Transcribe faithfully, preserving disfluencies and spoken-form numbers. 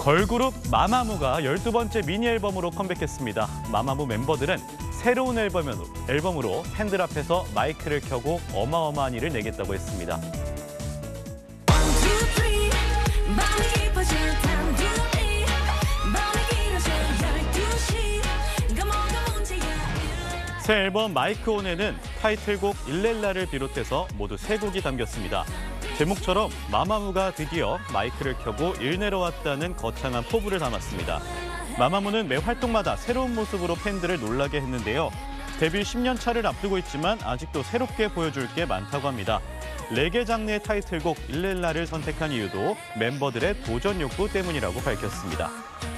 걸그룹 마마무가 열두 번째 미니 앨범으로 컴백했습니다. 마마무 멤버들은 새로운 앨범으로, 앨범으로 팬들 앞에서 마이크를 켜고 어마어마한 일을 내겠다고 했습니다. 새 앨범 마이크 온에는 타이틀곡 일렐라를 비롯해서 모두 세 곡이 담겼습니다. 제목처럼 마마무가 드디어 마이크를 켜고 일 내러 왔다는 거창한 포부를 담았습니다. 마마무는 매 활동마다 새로운 모습으로 팬들을 놀라게 했는데요. 데뷔 십 년 차를 앞두고 있지만 아직도 새롭게 보여줄 게 많다고 합니다. 레게 장르의 타이틀곡 일렐라를 선택한 이유도 멤버들의 도전 욕구 때문이라고 밝혔습니다.